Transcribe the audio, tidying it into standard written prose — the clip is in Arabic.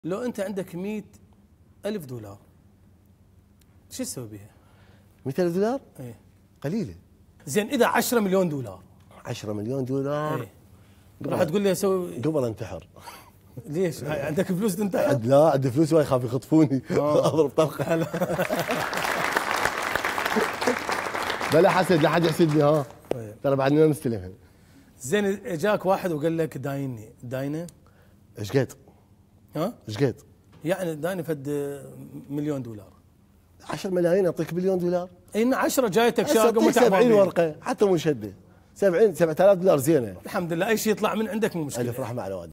لو انت عندك 100,000 دولار شو تسوي بيها؟ 100,000 دولار؟ ايه قليله. زين اذا 10 مليون دولار 10 مليون دولار؟ ايه راح تقول لي اسوي قبل انتحر. ليش؟ عندك فلوس تنتحر؟ لا عندي فلوس ما يخاف يخطفوني اضرب طلقه. بلا حسد لا حد يحسدني ها. ترى بعدني ما مستلمها. زين اجاك واحد وقال لك دايني داينه ايش قد؟ ها؟ ايش قد؟ يعني دايني فد مليون دولار 10 ملايين اعطيك مليون دولار؟ ان 10 جايتك شاقه أعطيك 70 ورقه حتى منشده 70 7000 دولار زينه. الحمد لله اي شيء يطلع من عندك مو مشكله. الف رحمه على والديك.